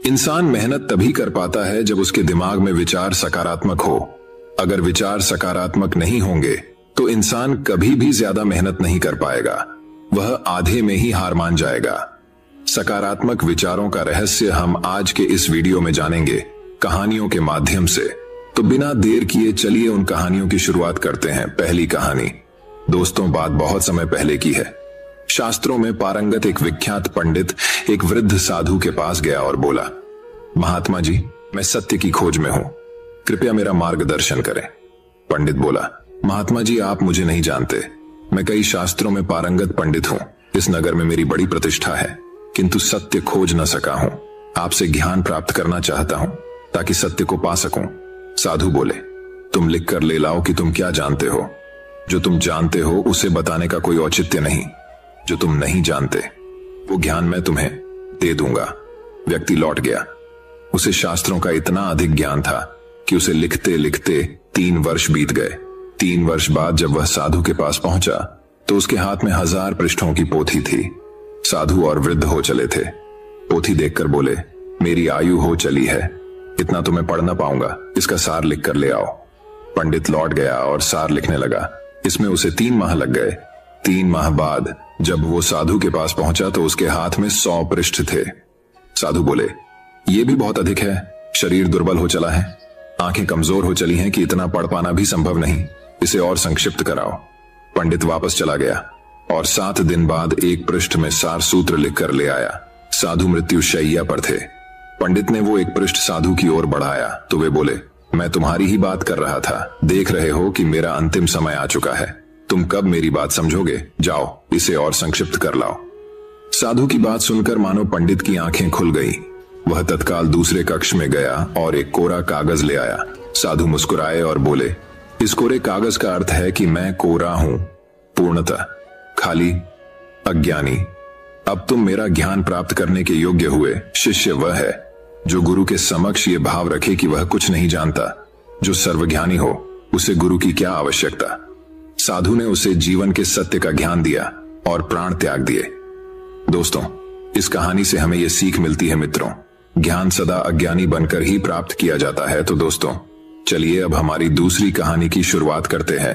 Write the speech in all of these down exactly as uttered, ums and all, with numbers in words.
इंसान मेहनत तभी कर पाता है जब उसके दिमाग में विचार सकारात्मक हो। अगर विचार सकारात्मक नहीं होंगे तो इंसान कभी भी ज्यादा मेहनत नहीं कर पाएगा, वह आधे में ही हार मान जाएगा। सकारात्मक विचारों का रहस्य हम आज के इस वीडियो में जानेंगे, कहानियों के माध्यम से। तो बिना देर किए चलिए उन कहानियों की शुरुआत करते हैं। पहली कहानी दोस्तों बात बहुत समय पहले की है। शास्त्रों में पारंगत एक विख्यात पंडित एक वृद्ध साधु के पास गया और बोला, महात्मा जी, मैं सत्य की खोज में हूं, कृपया मेरा मार्गदर्शन करें। पंडित बोला, महात्मा जी, आप मुझे नहीं जानते, मैं कई शास्त्रों में पारंगत पंडित हूं। इस नगर में मेरी बड़ी प्रतिष्ठा है, किंतु सत्य खोज न सका हूं। आपसे ज्ञान प्राप्त करना चाहता हूं ताकि सत्य को पा सकूं। साधु बोले, तुम लिख कर ले लाओ कि तुम क्या जानते हो। जो तुम जानते हो उसे बताने का कोई औचित्य नहीं। जो तुम नहीं जानते वो ज्ञान मैं तुम्हें दे दूंगा। व्यक्ति लौट गया। उसे शास्त्रों का इतना अधिक ज्ञान था कि उसे लिखते लिखते तीन वर्ष बीत गए। तीन वर्ष बाद जब वह साधु के पास पहुंचा तो उसके हाथ में हजार पृष्ठों की पोथी थी। साधु और वृद्ध हो चले थे। पोथी देखकर बोले, मेरी आयु हो चली है, इतना तो मैं पढ़ ना पाऊंगा, इसका सार लिख कर ले आओ। पंडित लौट गया और सार लिखने लगा। इसमें उसे तीन माह लग गए। तीन माह बाद जब वो साधु के पास पहुंचा तो उसके हाथ में सौ पृष्ठ थे। साधु बोले, ये भी बहुत अधिक है, शरीर दुर्बल हो चला है, आंखें कमजोर हो चली हैं कि इतना पढ़ पाना भी संभव नहीं, इसे और संक्षिप्त कराओ। पंडित वापस चला गया और सात दिन बाद एक पृष्ठ में सार सूत्र लिखकर ले आया। साधु मृत्युशैया पर थे। पंडित ने वो एक पृष्ठ साधु की ओर बढ़ाया तो वे बोले, मैं तुम्हारी ही बात कर रहा था, देख रहे हो कि मेरा अंतिम समय आ चुका है, तुम कब मेरी बात समझोगे, जाओ इसे और संक्षिप्त कर लाओ। साधु की बात सुनकर मानो पंडित की आंखें खुल गई। वह तत्काल दूसरे कक्ष में गया और एक कोरा कागज ले आया। साधु मुस्कुराए और बोले, इस कोरे कागज का अर्थ है कि मैं कोरा हूं, पूर्णतः खाली, अज्ञानी। अब तुम मेरा ज्ञान प्राप्त करने के योग्य हुए। शिष्य वह है जो गुरु के समक्ष ये भाव रखे कि वह कुछ नहीं जानता। जो सर्वज्ञानी हो उसे गुरु की क्या आवश्यकता। साधु ने उसे जीवन के सत्य का ज्ञान दिया और प्राण त्याग दिए। दोस्तों, इस कहानी से हमें यह सीख मिलती है मित्रों, ज्ञान सदा अज्ञानी बनकर ही प्राप्त किया जाता है। तो दोस्तों चलिए अब हमारी दूसरी कहानी की शुरुआत करते हैं।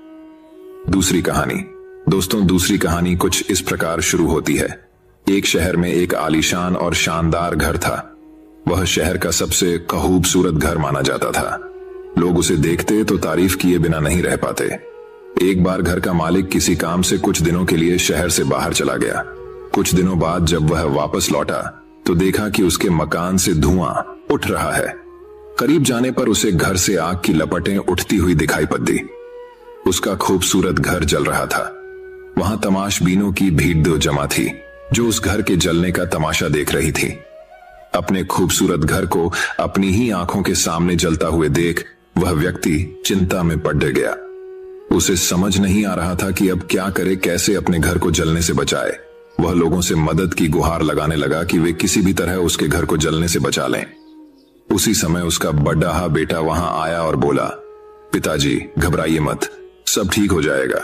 दूसरी कहानी दोस्तों दूसरी कहानी कुछ इस प्रकार शुरू होती है। एक शहर में एक आलीशान और शानदार घर था। वह शहर का सबसे खूबसूरत घर माना जाता था। लोग उसे देखते तो तारीफ किए बिना नहीं रह पाते। एक बार घर का मालिक किसी काम से कुछ दिनों के लिए शहर से बाहर चला गया। कुछ दिनों बाद जब वह वापस लौटा तो देखा कि उसके मकान से धुआं उठ रहा है। करीब जाने पर उसे घर से आग की लपटें उठती हुई दिखाई पड़ी। उसका खूबसूरत घर जल रहा था। वहां तमाशबीनों की भीड़ जमा थी जो उस घर के जलने का तमाशा देख रही थी। अपने खूबसूरत घर को अपनी ही आंखों के सामने जलता हुए देख वह व्यक्ति चिंता में पड़ गया। उसे समझ नहीं आ रहा था कि अब क्या करे, कैसे अपने घर को जलने से बचाए। वह लोगों से मदद की गुहार लगाने लगा कि वे किसी भी तरह उसके घर को जलने से बचा लें। उसी समय उसका बड़ा बेटा वहां आया और बोला, पिताजी घबराइए मत, सब ठीक हो जाएगा।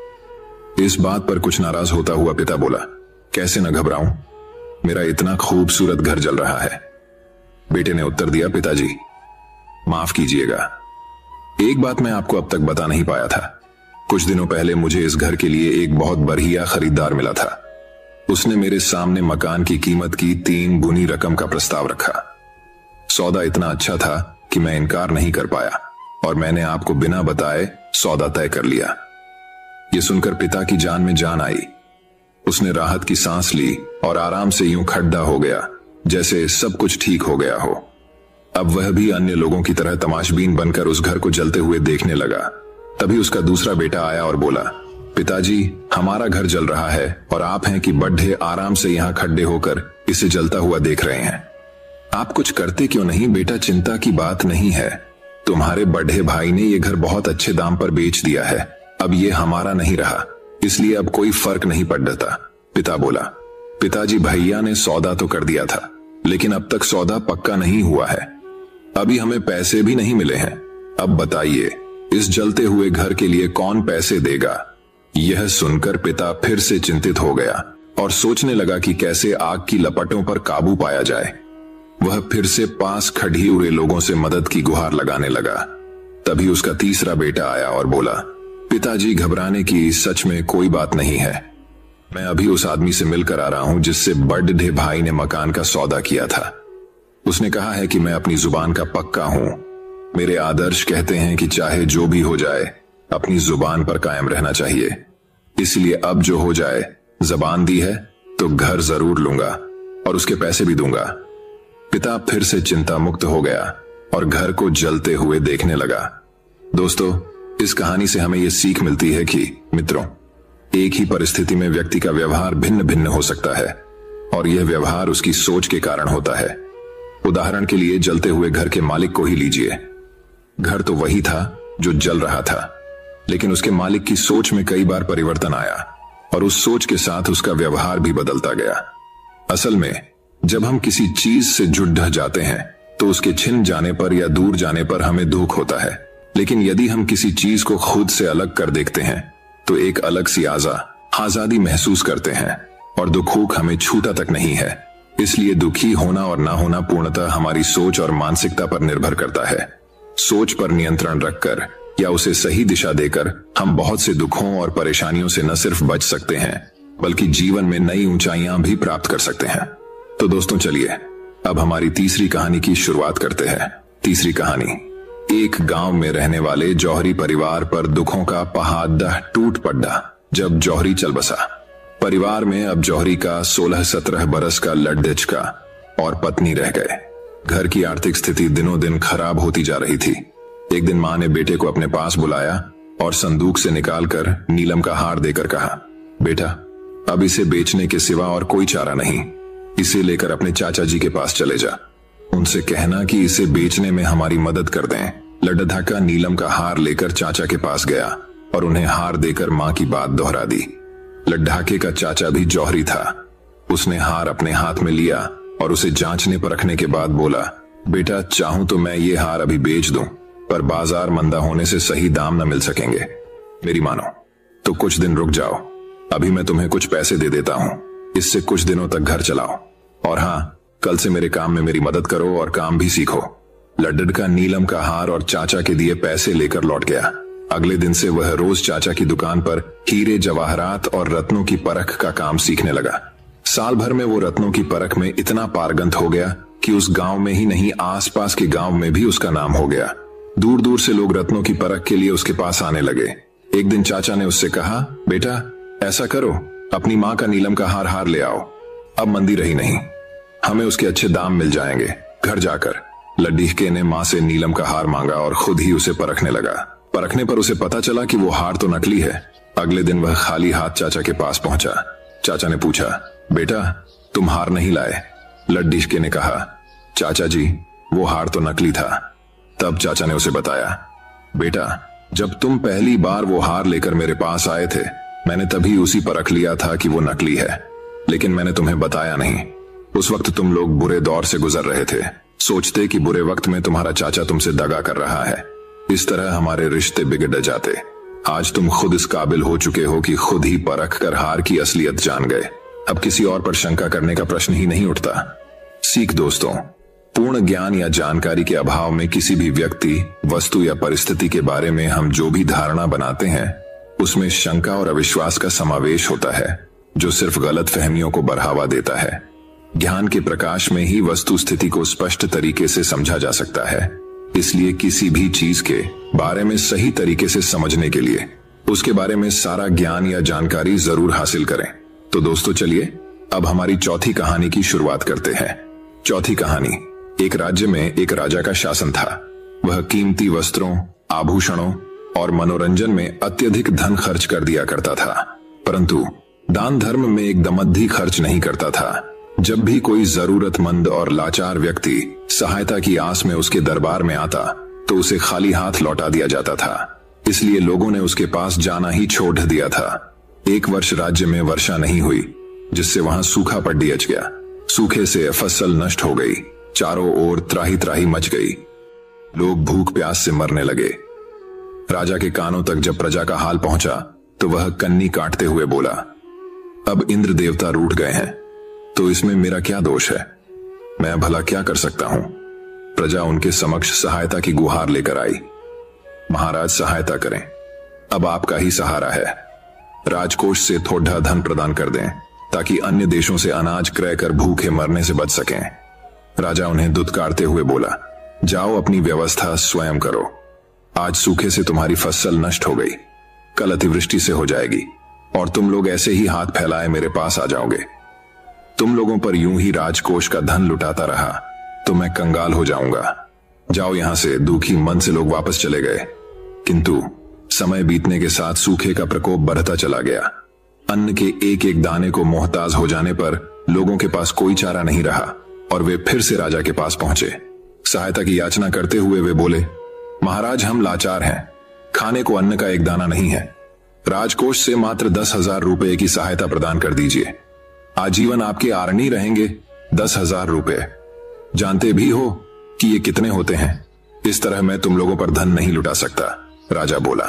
इस बात पर कुछ नाराज होता हुआ पिता बोला, कैसे न घबराऊं, मेरा इतना खूबसूरत घर जल रहा है। बेटे ने उत्तर दिया, पिताजी माफ कीजिएगा, एक बात मैं आपको अब तक बता नहीं पाया था। कुछ दिनों पहले मुझे इस घर के लिए एक बहुत बढ़िया खरीदार मिला था। उसने मेरे सामने मकान की कीमत की तीन गुनी रकम का प्रस्ताव रखा। सौदा इतना अच्छा था कि मैं इनकार नहीं कर पाया और मैंने आपको बिना बताए सौदा तय कर लिया। यह सुनकर पिता की जान में जान आई। उसने राहत की सांस ली और आराम से यूं खड्डा हो गया जैसे सब कुछ ठीक हो गया हो। अब वह भी अन्य लोगों की तरह तमाशबीन बनकर उस घर को जलते हुए देखने लगा। तभी उसका दूसरा बेटा आया और बोला, पिताजी हमारा घर जल रहा है और आप हैं कि बड्ढे आराम से यहां खड्डे होकर इसे जलता हुआ देख रहे हैं। आप कुछ करते क्यों नहीं बेटा, चिंता की बात नहीं है। तुम्हारे बड्ढे भाई ने यह घर बहुत अच्छे दाम पर बेच दिया है, अब ये हमारा नहीं रहा, इसलिए अब कोई फर्क नहीं पड़ता। पिता बोला, पिताजी भैया ने सौदा तो कर दिया था लेकिन अब तक सौदा पक्का नहीं हुआ है, अभी हमें पैसे भी नहीं मिले हैं। अब बताइए इस जलते हुए घर के लिए कौन पैसे देगा। यह सुनकर पिता फिर से चिंतित हो गया और सोचने लगा कि कैसे आग की लपटों पर काबू पाया जाए। वह फिर से पास खड़ी हुए लोगों से मदद की गुहार लगाने लगा। तभी उसका तीसरा बेटा आया और बोला, पिताजी घबराने की सच में कोई बात नहीं है। मैं अभी उस आदमी से मिलकर आ रहा हूं जिससे बड़े भाई ने मकान का सौदा किया था। उसने कहा है कि मैं अपनी जुबान का पक्का हूं। मेरे आदर्श कहते हैं कि चाहे जो भी हो जाए अपनी जुबान पर कायम रहना चाहिए। इसलिए अब जो हो जाए, जबान दी है तो घर जरूर लूंगा और उसके पैसे भी दूंगा। पिता फिर से चिंता मुक्त हो गया और घर को जलते हुए देखने लगा। दोस्तों, इस कहानी से हमें यह सीख मिलती है कि मित्रों, एक ही परिस्थिति में व्यक्ति का व्यवहार भिन्न भिन्न हो सकता है और यह व्यवहार उसकी सोच के कारण होता है। उदाहरण के लिए जलते हुए घर के मालिक को ही लीजिए। घर तो वही था जो जल रहा था, लेकिन उसके मालिक की सोच में कई बार परिवर्तन आया और उस सोच के साथ उसका व्यवहार भी बदलता गया। असल में जब हम किसी चीज से जुट ढह जाते हैं तो उसके छिन जाने पर या दूर जाने पर हमें दुख होता है, लेकिन यदि हम किसी चीज को खुद से अलग कर देखते हैं तो एक अलग सी आजा आजादी महसूस करते हैं और दुख हमें छूता तक नहीं है। इसलिए दुखी होना और ना होना पूर्णतः हमारी सोच और मानसिकता पर निर्भर करता है। सोच पर नियंत्रण रखकर या उसे सही दिशा देकर हम बहुत से दुखों और परेशानियों से न सिर्फ बच सकते हैं बल्कि जीवन में नई ऊंचाइयां भी प्राप्त कर सकते हैं। तो दोस्तों, चलिए अब हमारी तीसरी कहानी की शुरुआत करते हैं। तीसरी कहानी, एक गांव में रहने वाले जौहरी परिवार पर दुखों का पहाड़ टूट पड़ा जब जौहरी चल बसा। परिवार में अब जौहरी का सोलह सत्रह बरस का लड़का और पत्नी रह गए। घर की आर्थिक स्थिति दिनों दिन खराब होती जा रही थी। एक दिन मां ने बेटे को अपने पास बुलाया और संदूक से निकालकर नीलम का हार देकर कहा, बेटा, अब इसे बेचने के सिवा और कोई चारा नहीं। इसे लेकर अपने चाचा जी के पास चले जा। उनसे कहना कि इसे बेचने में हमारी मदद कर दें। लड्ढा नीलम का हार लेकर चाचा के पास गया और उन्हें हार देकर मां की बात दोहरा दी। लड्ढाके का चाचा भी जौहरी था। उसने हार अपने हाथ में लिया और उसे जांचने परखने के बाद बोला, बेटा, चाहूं तो मैं ये हार अभी बेच दूं, पर बाजार मंदा होने से सही दाम न मिल सकेंगे। मेरी मानो तो कुछ दिन रुक जाओ। अभी मैं तुम्हें कुछ पैसे दे देता हूं, इससे कुछ दिनों तक घर चलाओ। और हाँ, कल से मेरे काम में मेरी मदद करो और काम भी सीखो। लड्ढा नीलम का हार और चाचा के दिए पैसे लेकर लौट गया। अगले दिन से वह रोज चाचा की दुकान पर हीरे जवाहरात और रत्नों की परख का काम सीखने लगा। साल भर में वो रत्नों की परख में इतना पारंगत हो गया कि उस गांव में ही नहीं, आसपास के गांव में भी उसका नाम हो गया। दूर दूर से लोग रत्नों की परख के लिए उसके पास आने लगे। एक दिन चाचा ने उससे कहा, बेटा, ऐसा करो, अपनी माँ का नीलम का हार हार ले आओ। अब मंदी रही नहीं, हमें उसके अच्छे दाम मिल जाएंगे। घर जाकर लड्ढीके ने माँ से नीलम का हार मांगा और खुद ही उसे परखने लगा। परखने पर उसे पता चला कि वो हार तो नकली है। अगले दिन वह खाली हाथ चाचा के पास पहुंचा। चाचा ने पूछा, बेटा, तुम हार नहीं लाए? लड्ढीके ने कहा, चाचा जी, वो हार तो नकली था। तब चाचा ने उसे बताया, बेटा, जब तुम पहली बार वो हार लेकर मेरे पास आए थे, मैंने तभी उसी परख लिया था कि वो नकली है, लेकिन मैंने तुम्हें बताया नहीं। उस वक्त तुम लोग बुरे दौर से गुजर रहे थे, सोचते कि बुरे वक्त में तुम्हारा चाचा तुमसे दगा कर रहा है। इस तरह हमारे रिश्ते बिगड़ जाते। आज तुम खुद इस काबिल हो चुके हो कि खुद ही परख कर हार की असलियत जान गए। अब किसी और पर शंका करने का प्रश्न ही नहीं उठता। सीख दोस्तों, पूर्ण ज्ञान या जानकारी के अभाव में किसी भी व्यक्ति, वस्तु या परिस्थिति के बारे में हम जो भी धारणा बनाते हैं उसमें शंका और अविश्वास का समावेश होता है, जो सिर्फ गलत फहमियों को बढ़ावा देता है। ज्ञान के प्रकाश में ही वस्तु स्थिति को स्पष्ट तरीके से समझा जा सकता है। इसलिए किसी भी चीज के बारे में सही तरीके से समझने के लिए उसके बारे में सारा ज्ञान या जानकारी जरूर हासिल करें। तो दोस्तों, चलिए अब हमारी चौथी कहानी की शुरुआत करते हैं। चौथी कहानी, एक राज्य में एक राजा का शासन था। वह कीमती वस्त्रों, आभूषणों और मनोरंजन में अत्यधिक धन खर्च कर दिया करता था, परंतु दान धर्म में एक दमद्दी खर्च नहीं करता था। जब भी कोई जरूरतमंद और लाचार व्यक्ति सहायता की आस में उसके दरबार में आता तो उसे खाली हाथ लौटा दिया जाता था। इसलिए लोगों ने उसके पास जाना ही छोड़ दिया था। एक वर्ष राज्य में वर्षा नहीं हुई, जिससे वहां सूखा पड़ दियच गया। सूखे से फसल नष्ट हो गई। चारों ओर त्राही त्राही मच गई। लोग भूख प्यास से मरने लगे। राजा के कानों तक जब प्रजा का हाल पहुंचा तो वह कन्नी काटते हुए बोला, अब इंद्र देवता रूठ गए हैं तो इसमें मेरा क्या दोष है? मैं भला क्या कर सकता हूं? प्रजा उनके समक्ष सहायता की गुहार लेकर आई। महाराज सहायता करें, अब आपका ही सहारा है। राजकोष से थोड़ा धन प्रदान कर दें ताकि अन्य देशों से अनाज क्रय कर भूखे मरने से बच सकें। राजा उन्हें दुत्कारते हुए बोला, जाओ अपनी व्यवस्था स्वयं करो। आज सूखे से तुम्हारी फसल नष्ट हो गई, कल अतिवृष्टि से हो जाएगी और तुम लोग ऐसे ही हाथ फैलाए मेरे पास आ जाओगे। तुम लोगों पर यूं ही राजकोष का धन लुटाता रहा तो मैं कंगाल हो जाऊंगा। जाओ यहां से। दुखी मन से लोग वापस चले गए, किंतु समय बीतने के साथ सूखे का प्रकोप बढ़ता चला गया। अन्न के एक एक दाने को मोहताज हो जाने पर लोगों के पास कोई चारा नहीं रहा और वे फिर से राजा के पास पहुंचे। सहायता की याचना करते हुए वे बोले, महाराज हम लाचार हैं, खाने को अन्न का एक दाना नहीं है। राजकोष से मात्र दस हजार रुपए की सहायता प्रदान कर दीजिए। आजीवन आपके आरणी रहेंगे। दस हजार रुपए जानते भी हो कि ये कितने होते हैं। इस तरह मैं तुम लोगों पर धन नहीं लुटा सकता। राजा बोला,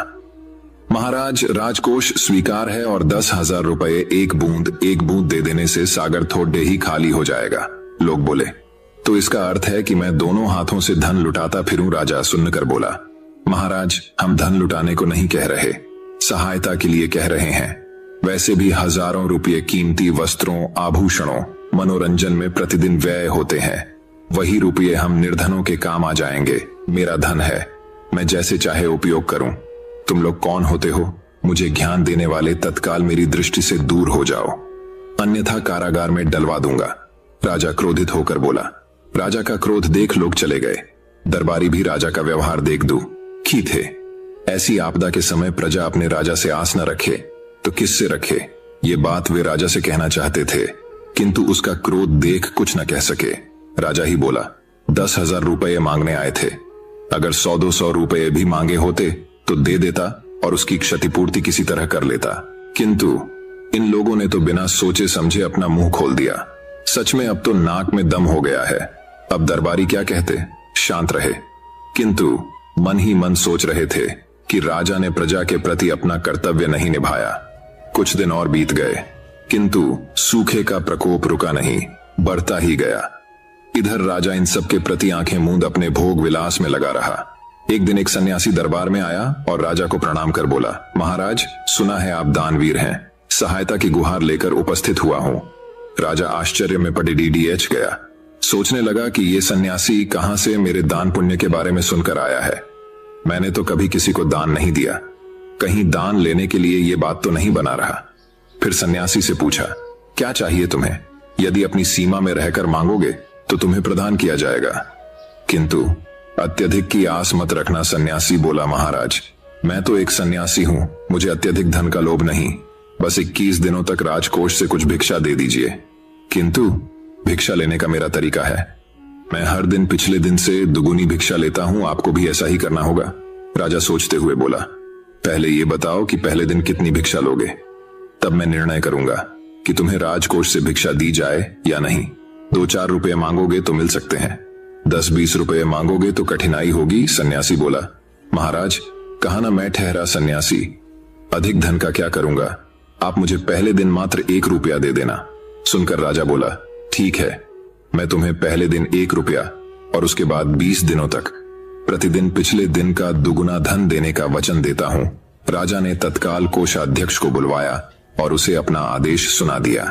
महाराज राजकोष स्वीकार है और दस हजार रुपए एक बूंद एक बूंद दे देने से सागर थोड़े ही खाली हो जाएगा। लोग बोले, तो इसका अर्थ है कि मैं दोनों हाथों से धन लुटाता फिरूं। राजा सुनकर बोला, महाराज हम धन लुटाने को नहीं कह रहे, सहायता के लिए कह रहे हैं। वैसे भी हजारों रुपये कीमती वस्त्रों, आभूषणों, मनोरंजन में प्रतिदिन व्यय होते हैं। वही रुपये हम निर्धनों के काम आ जाएंगे। मेरा धन है, मैं जैसे चाहे उपयोग करूं। तुम लोग कौन होते हो? मुझे ज्ञान देने वाले, तत्काल मेरी दृष्टि से दूर हो जाओ, अन्यथा कारागार में डलवा दूंगा। राजा क्रोधित होकर बोला। राजा का क्रोध देख लोग चले गए। दरबारी भी राजा का व्यवहार देख दुखी थे। ऐसी आपदा के समय प्रजा अपने राजा से आस न रखे तो किससे रखे? ये बात वे राजा से कहना चाहते थे, किंतु उसका क्रोध देख कुछ न कह सके। राजा ही बोला, दस हजार रुपये मांगने आए थे। अगर सौ दो सौ रुपये भी मांगे होते तो दे देता और उसकी क्षतिपूर्ति किसी तरह कर लेता, किंतु इन लोगों ने तो बिना सोचे समझे अपना मुंह खोल दिया। सच में अब तो नाक में दम हो गया है। अब दरबारी क्या कहते, शांत रहे, किंतु मन ही मन सोच रहे थे कि राजा ने प्रजा के प्रति अपना कर्तव्य नहीं निभाया। कुछ दिन और बीत गए, किंतु सूखे का प्रकोप रुका नहीं, बढ़ता ही गया। इधर राजा इन सब के प्रति आंखें मूंद अपने भोग विलास में लगा रहा। एक दिन एक सन्यासी दरबार में आया और राजा को प्रणाम कर बोला, महाराज सुना है आप दानवीर हैं, सहायता की गुहार लेकर उपस्थित हुआ हूं। राजा आश्चर्य में पड़े डीडीएच गया। सोचने लगा कि ये सन्यासी कहां से मेरे दान पुण्य के बारे में सुनकर आया है। मैंने तो कभी किसी को दान नहीं दिया, कहीं दान लेने के लिए ये बात तो नहीं बना रहा। फिर सन्यासी से पूछा, क्या चाहिए तुम्हें? यदि अपनी सीमा में रहकर मांगोगे तो तुम्हें प्रदान किया जाएगा, किंतु अत्यधिक की आस मत रखना। सन्यासी बोला, महाराज मैं तो एक सन्यासी हूं, मुझे अत्यधिक धन का लोभ नहीं। बस इक्कीस दिनों तक राजकोष से कुछ भिक्षा दे दीजिए। किंतु भिक्षा लेने का मेरा तरीका है, मैं हर दिन पिछले दिन से दुगुनी भिक्षा लेता हूं, आपको भी ऐसा ही करना होगा। राजा सोचते हुए बोला, पहले ये बताओ कि पहले दिन कितनी भिक्षा लोगे, तब मैं निर्णय करूंगा कि तुम्हें राजकोष से भिक्षा दी जाए या नहीं। दो चार रुपए मांगोगे तो मिल सकते हैं, दस बीस रुपए मांगोगे तो कठिनाई होगी। सन्यासी बोला, महाराज कहा ना मैं ठहरा सन्यासी, अधिक धन का क्या करूंगा, आप मुझे पहले दिन मात्र एक रुपया दे देना। सुनकर राजा बोला, ठीक है, मैं तुम्हें पहले दिन एक रुपया और उसके बाद बीस दिनों तक प्रतिदिन पिछले दिन का दुगुना धन देने का वचन देता हूं। राजा ने तत्काल कोषाध्यक्ष को बुलवाया और उसे अपना आदेश सुना दिया।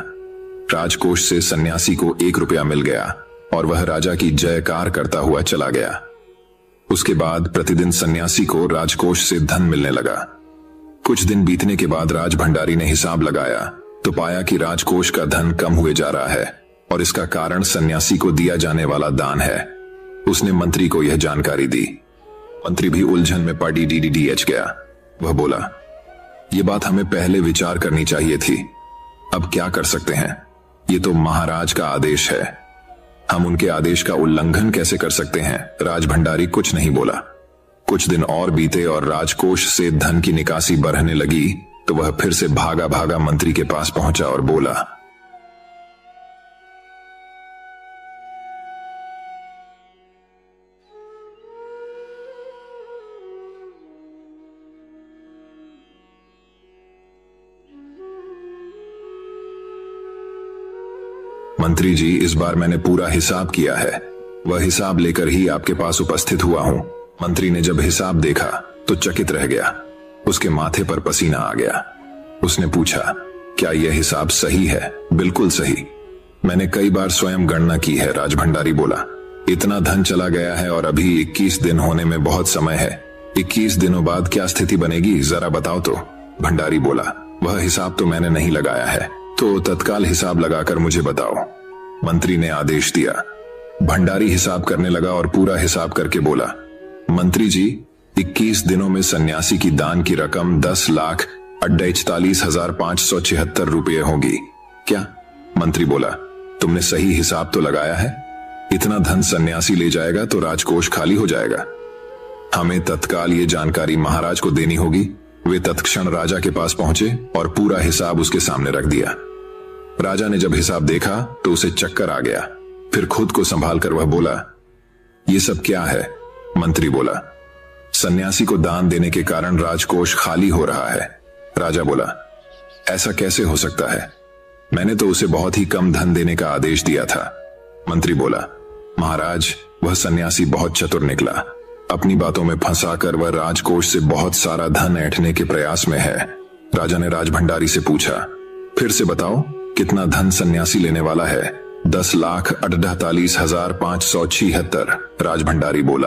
राजकोष से सन्यासी को एक रुपया मिल गया और वह राजा की जयकार करता हुआ चला गया। उसके बाद प्रतिदिन सन्यासी को राजकोष से धन मिलने लगा। कुछ दिन बीतने के बाद राज भंडारी ने हिसाब लगाया तो पाया कि राजकोष का धन कम हुए जा रहा है और इसका कारण सन्यासी को दिया जाने वाला दान है। उसने मंत्री को यह जानकारी दी। मंत्री भी उलझन में पड़ डीडीएच गया। वह बोला, यह बात हमें पहले विचार करनी चाहिए थी। अब क्या कर सकते हैं, ये तो महाराज का आदेश है, हम उनके आदेश का उल्लंघन कैसे कर सकते हैं। राज भंडारी कुछ नहीं बोला। कुछ दिन और बीते और राजकोष से धन की निकासी बढ़ने लगी तो वह फिर से भागा भागा मंत्री के पास पहुंचा और बोला, मंत्री जी, इस बार मैंने पूरा हिसाब किया है, वह हिसाब लेकर ही आपके पास उपस्थित हुआ हूं। मंत्री ने जब हिसाब देखा तो चकित रह गया, उसके माथे पर पसीना आ गया। उसने पूछा, क्या यह हिसाब सही है? बिल्कुल सही, मैंने कई बार स्वयं गणना की है, राजभंडारी बोला। इतना धन चला गया है और अभी इक्कीस दिन होने में बहुत समय है। इक्कीस दिनों बाद क्या स्थिति बनेगी, जरा बताओ तो, भंडारी बोला। वह हिसाब तो मैंने नहीं लगाया है, तो तत्काल हिसाब लगाकर मुझे बताओ, मंत्री ने आदेश दिया। भंडारी हिसाब करने लगा और पूरा हिसाब करके बोला, मंत्री जी, इक्कीस दिनों में सन्यासी की दान की रकम दस लाख अड़तालीस हजार पांच सौ छिहत्तर रुपये होगी। क्या? मंत्री बोला, तुमने सही हिसाब तो लगाया है? इतना धन सन्यासी ले जाएगा तो राजकोष खाली हो जाएगा। हमें तत्काल ये जानकारी महाराज को देनी होगी। वे तत्क्षण राजा के पास पहुंचे और पूरा हिसाब उसके सामने रख दिया। राजा ने जब हिसाब देखा तो उसे चक्कर आ गया। फिर खुद को संभाल कर वह बोला, ये सब क्या है? मंत्री बोला, सन्यासी को दान देने के कारण राजकोष खाली हो रहा है। राजा बोला, ऐसा कैसे हो सकता है? मैंने तो उसे बहुत ही कम धन देने का आदेश दिया था। मंत्री बोला, महाराज, वह सन्यासी बहुत चतुर निकला। अपनी बातों में फंसाकर वह राजकोष से बहुत सारा धन ऐंठने के प्रयास में है। राजा ने राजभंडारी से पूछा, फिर से बताओ, कितना धन सन्यासी लेने वाला है? दस लाख अड़तालीस हजार पांच सौ छिहत्तर, राजभंडारी बोला।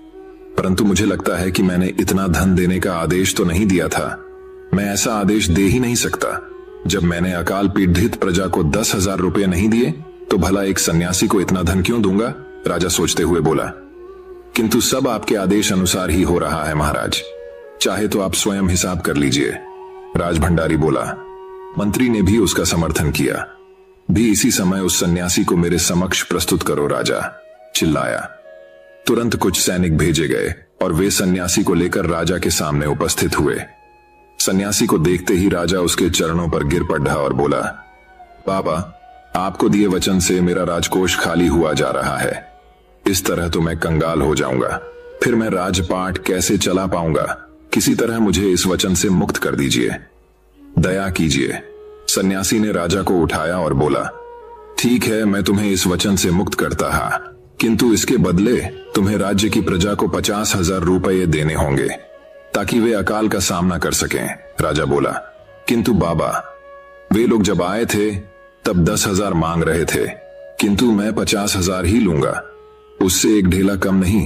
परंतु मुझे लगता है कि मैंने इतना धन देने का आदेश तो नहीं दिया था। मैं ऐसा आदेश दे ही नहीं सकता। जब मैंने अकाल पीड़ित प्रजा को दस हजार रुपये नहीं दिए तो भला एक सन्यासी को इतना धन क्यों दूंगा? राजा सोचते हुए बोला, किंतु सब आपके आदेश अनुसार ही हो रहा है महाराज, चाहे तो आप स्वयं हिसाब कर लीजिए, राजभंडारी बोला। मंत्री ने भी उसका समर्थन किया। भी इसी समय उस सन्यासी को मेरे समक्ष प्रस्तुत करो, राजा चिल्लाया। तुरंत कुछ सैनिक भेजे गए और वे सन्यासी को लेकर राजा के सामने उपस्थित हुए। सन्यासी को देखते ही राजा उसके चरणों पर गिर पड़ा और बोला, बाबा, आपको दिए वचन से मेरा राजकोष खाली हुआ जा रहा है। इस तरह तो मैं कंगाल हो जाऊंगा, फिर मैं राजपाट कैसे चला पाऊंगा? किसी तरह मुझे इस वचन से मुक्त कर दीजिए, दया कीजिए। सन्यासी ने राजा को उठाया और बोला, ठीक है, मैं तुम्हें इस वचन से मुक्त करता हा, किंतु इसके बदले तुम्हें राज्य की प्रजा को पचास हजार रुपये देने होंगे ताकि वे अकाल का सामना कर सकें। राजा बोला, किंतु बाबा, वे लोग जब आए थे तब दस हजार मांग रहे थे, किंतु मैं पचास हजार ही लूंगा, उससे एक ढेला कम नहीं।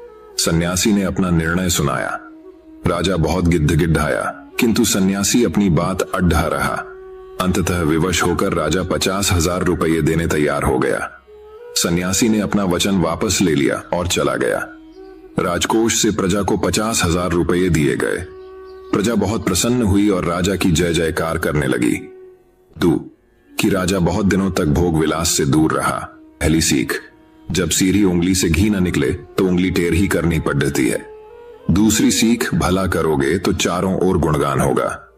सन्यासी ने अपना निर्णय सुनाया। राजा बहुत गिड़गिड़ाया, किंतु सन्यासी अपनी बात अड्ढा रहा। अंततः विवश होकर राजा पचास हजार रुपये देने तैयार हो गया। सन्यासी ने अपना वचन वापस ले लिया और चला गया। राजकोष से प्रजा को पचास हजार रुपये दिए गए। प्रजा बहुत प्रसन्न हुई और राजा की जय जयकार करने लगी। दो कि राजा बहुत दिनों तक भोग विलास से दूर रहा। पहली सीख, जब सीधी उंगली से घी न निकले तो उंगली टेढ़ी ही करनी पड़ती है। दूसरी सीख, भला करोगे तो चारों ओर गुणगान होगा।